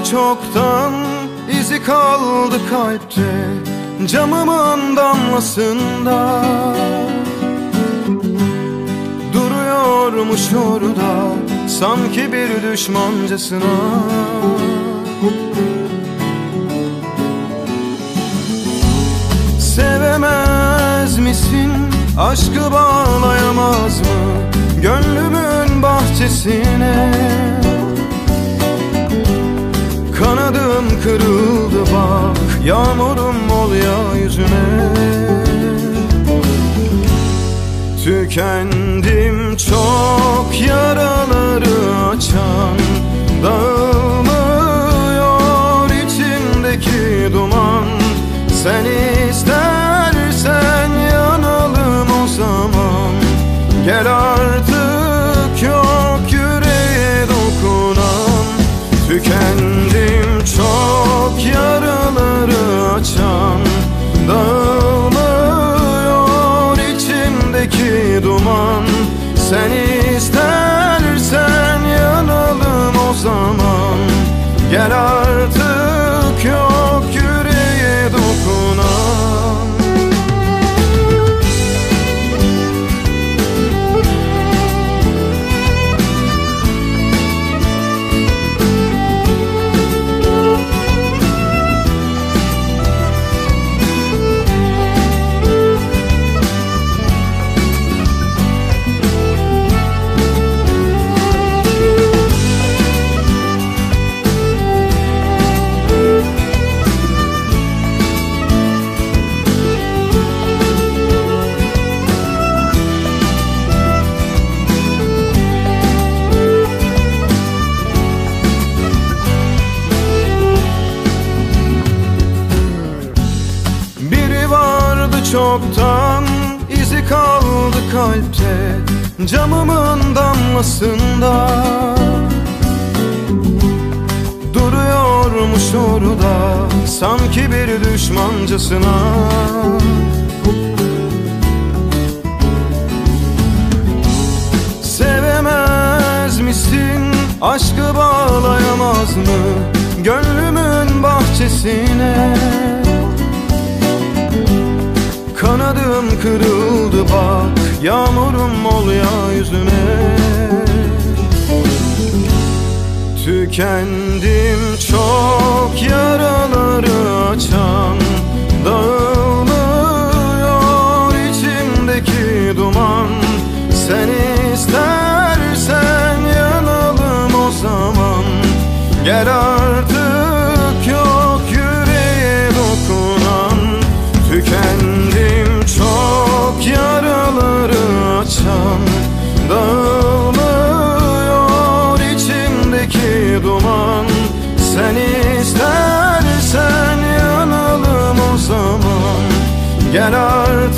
çoktan, izi kaldı kalpte, camımın damlasında. Duruyormuş orada, sanki bir düşmancasına. Sevemez misin, aşkı bağlayamaz mı gönlümün bahçesine? Kanadım kırıldı bak, yağmurum ol ya yüzüme. Tükendim çok, yaraları açan, dağılmıyor içimdeki duman. Sen istersen yanalım o zaman, gel artık yok yüreğe dokunan. Tükendim çok, yaraları açan, dağılmıyor içimdeki duman. Sen istersen yanalım o zaman, gel artık yok yüreğe dokunan. Çoktan, izi kaldı kalpte, camımın damlasında. Duruyormuş orada, sanki bir düşmancasına. Sevemez misin, aşkı bağlayamaz mı gönlümün bahçesine? Kanadım kırıldı bak, yağmurum ol ya yüzüme. Tükendim çok, yaraları açan, dağılmıyor içimdeki duman. Sen istersen yanalım o zaman, gel artık yok yüreğe dokunan. Tükendim çok, yaraları açan, dağılmıyor içimdeki duman. Sen istersen yanalım o zaman, gel artık